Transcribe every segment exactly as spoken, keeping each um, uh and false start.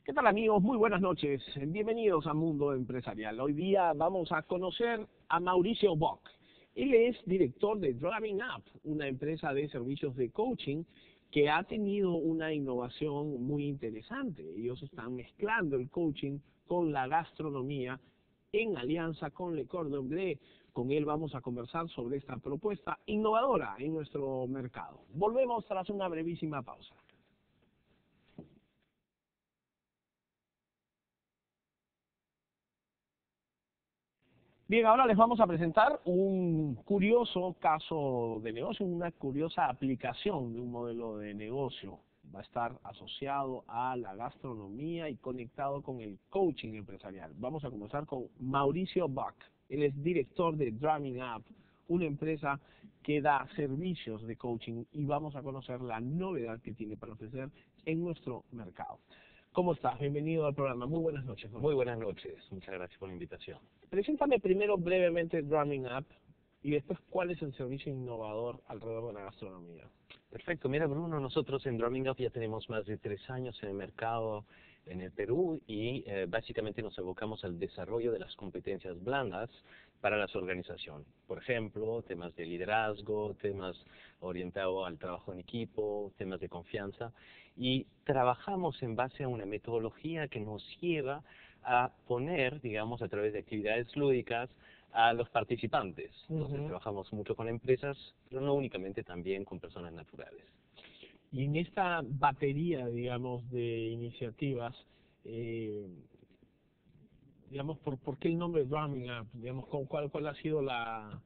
¿Qué tal amigos? Muy buenas noches. Bienvenidos a Mundo Empresarial. Hoy día vamos a conocer a Mauricio Bock. Él es director de Drumming Up, una empresa de servicios de coaching que ha tenido una innovación muy interesante. Ellos están mezclando el coaching con la gastronomía en alianza con Le Cordon Bleu. Con él vamos a conversar sobre esta propuesta innovadora en nuestro mercado. Volvemos tras una brevísima pausa. Bien, ahora les vamos a presentar un curioso caso de negocio, una curiosa aplicación de un modelo de negocio. Va a estar asociado a la gastronomía y conectado con el coaching empresarial. Vamos a comenzar con Mauricio Bock. Él es director de Drumming Up, una empresa que da servicios de coaching, y vamos a conocer la novedad que tiene para ofrecer en nuestro mercado. ¿Cómo estás? Bienvenido al programa. Muy buenas noches. Muy buenas noches. Muchas gracias por la invitación. Preséntame primero brevemente Drumming Up y después cuál es el servicio innovador alrededor de la gastronomía. Perfecto. Mira, Bruno, nosotros en Drumming Up ya tenemos más de tres años en el mercado en el Perú y eh, básicamente nos abocamos al desarrollo de las competencias blandas para las organizaciones. Por ejemplo, temas de liderazgo, temas orientados al trabajo en equipo, temas de confianza, y trabajamos en base a una metodología que nos lleva a poner, digamos, a través de actividades lúdicas a los participantes. Entonces, Uh-huh. trabajamos mucho con empresas, pero no únicamente, también con personas naturales. Y en esta batería, digamos, de iniciativas, eh, digamos, ¿por, ¿por qué el nombre Drumming Up? Digamos, ¿cuál, cuál ha sido la,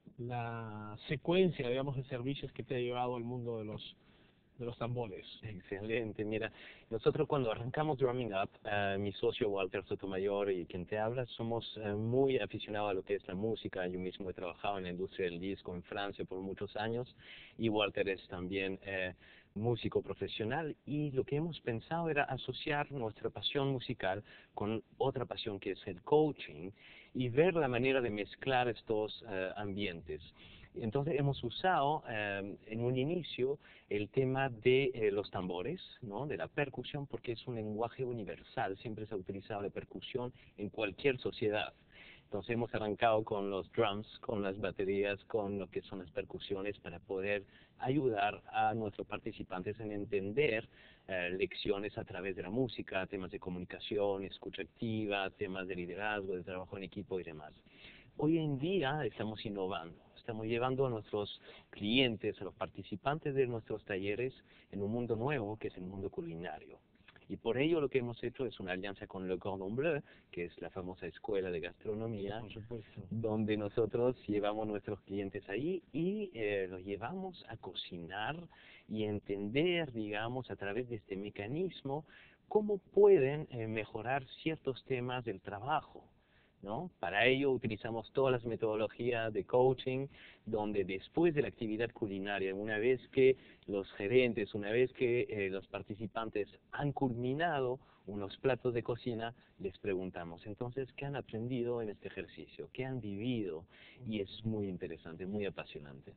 la secuencia, digamos, de servicios que te ha llevado al mundo de los de los tambores? Excelente. Mira, nosotros cuando arrancamos Drumming Up, uh, mi socio Walter Sotomayor y quien te habla, somos uh, muy aficionados a lo que es la música. Yo mismo he trabajado en la industria del disco en Francia por muchos años, y Walter es también uh, músico profesional, y lo que hemos pensado era asociar nuestra pasión musical con otra pasión que es el coaching, y ver la manera de mezclar estos uh, ambientes. Entonces hemos usado eh, en un inicio el tema de eh, los tambores, ¿no? De la percusión, porque es un lenguaje universal, siempre se ha utilizado la percusión en cualquier sociedad. Entonces hemos arrancado con los drums, con las baterías, con lo que son las percusiones, para poder ayudar a nuestros participantes en entender eh, lecciones a través de la música, temas de comunicación, escucha activa, temas de liderazgo, de trabajo en equipo y demás. Hoy en día estamos innovando, estamos llevando a nuestros clientes, a los participantes de nuestros talleres, en un mundo nuevo que es el mundo culinario. Y por ello lo que hemos hecho es una alianza con Le Cordon Bleu, que es la famosa escuela de gastronomía, Por supuesto. donde nosotros llevamos a nuestros clientes ahí y eh, los llevamos a cocinar y entender, digamos, a través de este mecanismo, cómo pueden eh, mejorar ciertos temas del trabajo, ¿no? Para ello utilizamos todas las metodologías de coaching, donde después de la actividad culinaria, una vez que los gerentes, una vez que eh, los participantes han culminado unos platos de cocina, les preguntamos, entonces, ¿qué han aprendido en este ejercicio? ¿Qué han vivido? Y es muy interesante, muy apasionante.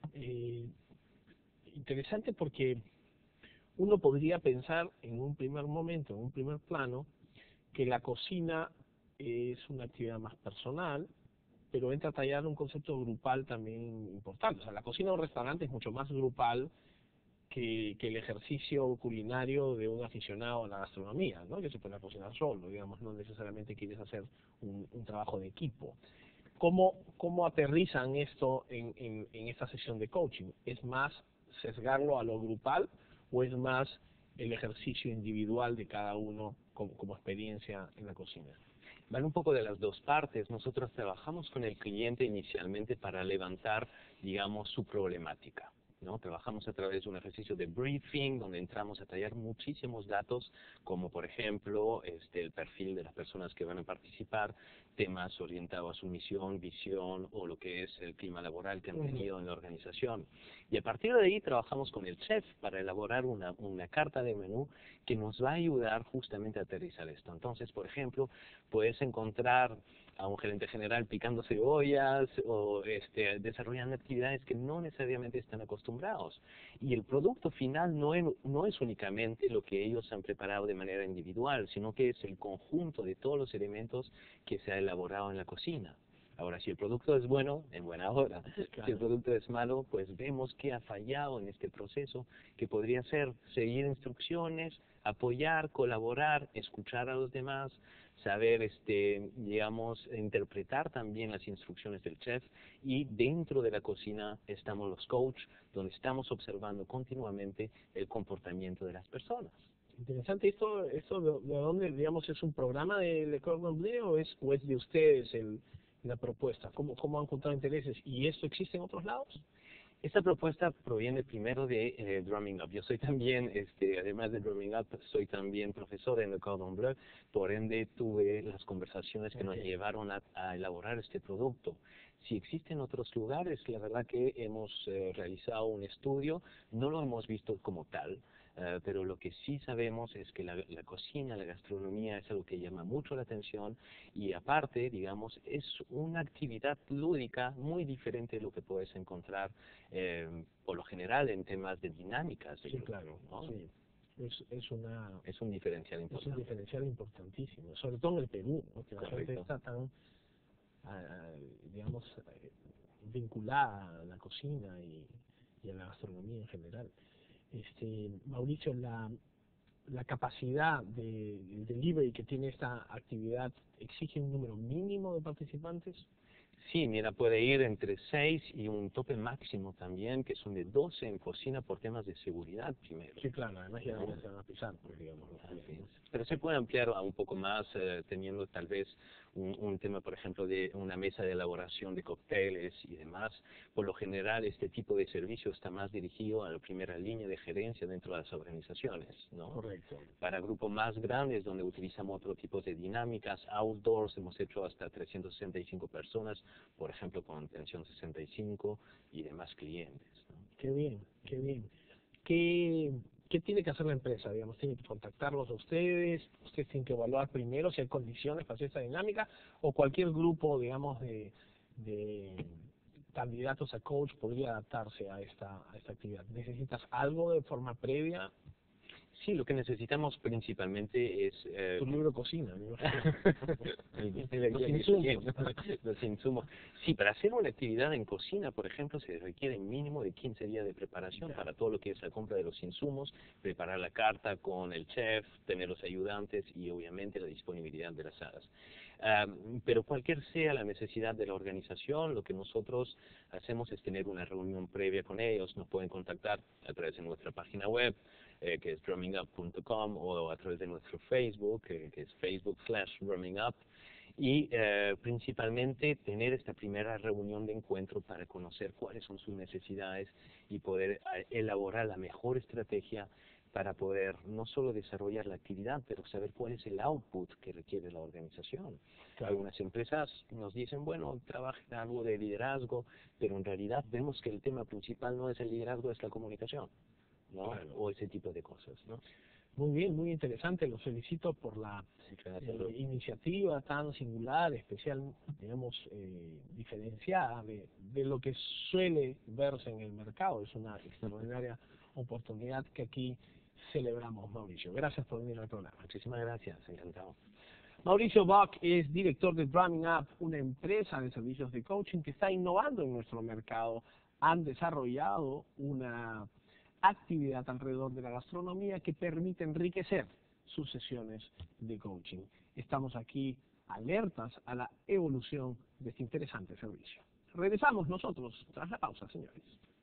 Eh, interesante porque uno podría pensar en un primer momento, en un primer plano, que la cocina es una actividad más personal, pero entra a tallar un concepto grupal también importante. O sea, la cocina de un restaurante es mucho más grupal que, que el ejercicio culinario de un aficionado a la gastronomía, ¿no? Que se puede cocinar solo, digamos, no necesariamente quieres hacer un, un trabajo de equipo. ¿Cómo, cómo aterrizan esto en, en, en esta sesión de coaching? ¿Es más sesgarlo a lo grupal o es más el ejercicio individual de cada uno como, como experiencia en la cocina? Van un poco de las dos partes. Nosotros trabajamos con el cliente inicialmente para levantar, digamos, su problemática, ¿no? Trabajamos a través de un ejercicio de briefing, donde entramos a tallar muchísimos datos, como por ejemplo este, el perfil de las personas que van a participar, temas orientados a su misión, visión, o lo que es el clima laboral que han tenido en la organización. Y a partir de ahí trabajamos con el chef para elaborar una, una carta de menú que nos va a ayudar justamente a aterrizar esto. Entonces, por ejemplo, puedes encontrar a un gerente general picando cebollas o este, desarrollando actividades que no necesariamente están acostumbrados. Y el producto final no es, no es únicamente lo que ellos han preparado de manera individual, sino que es el conjunto de todos los elementos que se ha elaborado en la cocina. Ahora, si el producto es bueno, en buena hora. Claro. Si el producto es malo, pues vemos que ha fallado en este proceso, que podría ser seguir instrucciones, apoyar, colaborar, escuchar a los demás, saber, este, digamos, interpretar también las instrucciones del chef, y dentro de la cocina estamos los coaches, donde estamos observando continuamente el comportamiento de las personas. Interesante. ¿Esto, esto de, de dónde, digamos, es un programa de Le Cordon Bleu o es, o es de ustedes el, la propuesta? ¿Cómo, ¿Cómo han encontrado intereses? ¿Y esto existe en otros lados? Esta propuesta proviene primero de eh, Drumming Up. Yo soy también, este, además de Drumming Up, soy también profesor en Le Cordon Bleu, por ende tuve las conversaciones que okay. nos llevaron a, a elaborar este producto. Si existen otros lugares, la verdad que hemos eh, realizado un estudio, no lo hemos visto como tal, Uh, pero lo que sí sabemos es que la, la cocina, la gastronomía es algo que llama mucho la atención, y aparte, digamos, es una actividad lúdica muy diferente de lo que puedes encontrar eh, por lo general en temas de dinámicas. Sí, claro, ¿no? Sí. Es, es, una, es un diferencial importante. Es un diferencial importantísimo, sobre todo en el Perú, ¿no? Que la gente está tan, uh, digamos, uh, vinculada a la cocina y, y a la gastronomía en general. Este, Mauricio, la, la capacidad de, de delivery que tiene esta actividad, ¿exige un número mínimo de participantes? Sí, mira, puede ir entre seis y un tope máximo también, que son de doce en cocina por temas de seguridad primero. Sí, claro, además ya no se van a pisar, pues, digamos. Pero se puede ampliar a un poco más, eh, teniendo tal vez un, un tema, por ejemplo, de una mesa de elaboración de cócteles y demás. Por lo general, este tipo de servicio está más dirigido a la primera línea de gerencia dentro de las organizaciones, ¿no? Correcto. Para grupos más grandes, donde utilizamos otro tipo de dinámicas, outdoors, hemos hecho hasta trescientas sesenta y cinco personas, por ejemplo, con Tensión sesenta y cinco y demás clientes, ¿no? Qué bien, qué bien. ¿Qué, ¿Qué tiene que hacer la empresa? Digamos, ¿tiene que contactarlos a ustedes? ¿Ustedes tienen que evaluar primero si hay condiciones para hacer esta dinámica? ¿O cualquier grupo, digamos, de, de candidatos a coach podría adaptarse a esta, a esta actividad? ¿Necesitas algo de forma previa? Sí, lo que necesitamos principalmente es... Eh, tu libro de cocina, ¿no? los, insumos. los insumos. Sí, para hacer una actividad en cocina, por ejemplo, se requiere mínimo de quince días de preparación para todo lo que es la compra de los insumos, preparar la carta con el chef, tener los ayudantes y obviamente la disponibilidad de las salas. Um, pero cualquier sea la necesidad de la organización, lo que nosotros hacemos es tener una reunión previa con ellos. Nos pueden contactar a través de nuestra página web, Eh, que es drumming up punto com, o a través de nuestro Facebook, eh, que es Facebook slash drumming up, y eh, principalmente tener esta primera reunión de encuentro para conocer cuáles son sus necesidades y poder eh, elaborar la mejor estrategia para poder no solo desarrollar la actividad, pero saber cuál es el output que requiere la organización. Claro. Algunas empresas nos dicen, bueno, trabajen algo de liderazgo, pero en realidad vemos que el tema principal no es el liderazgo, es la comunicación, ¿no? Claro. O ese tipo de cosas, ¿no? Muy bien, muy interesante. Los felicito por la sí, claro, eh, claro. iniciativa tan singular, especial, digamos, eh, diferenciada de, de lo que suele verse en el mercado. Es una extraordinaria oportunidad que aquí celebramos, Mauricio. Gracias por venir al programa. Muchísimas gracias, encantado. Mauricio Bock es director de Drumming Up, una empresa de servicios de coaching que está innovando en nuestro mercado. Han desarrollado una actividad alrededor de la gastronomía que permite enriquecer sus sesiones de coaching. Estamos aquí alertas a la evolución de este interesante servicio. Regresamos nosotros tras la pausa, señores.